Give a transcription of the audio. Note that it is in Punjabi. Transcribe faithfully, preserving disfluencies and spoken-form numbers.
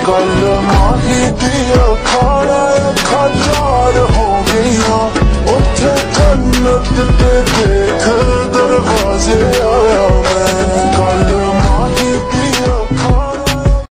गल माही दिया खाना अखा चार हो गईया, उथे जन्नत ते देख दरवाजे